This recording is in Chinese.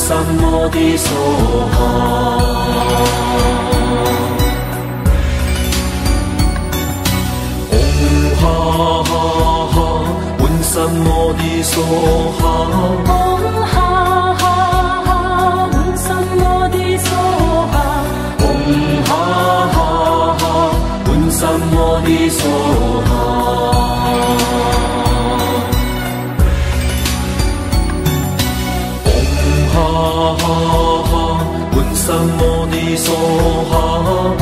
三摩地娑哈。唵哈哈哈，闻三摩地娑哈。唵哈哈哈，闻三摩地娑哈。唵哈哈哈，闻三摩地娑哈。哈哈哈，闻三摩地娑哈。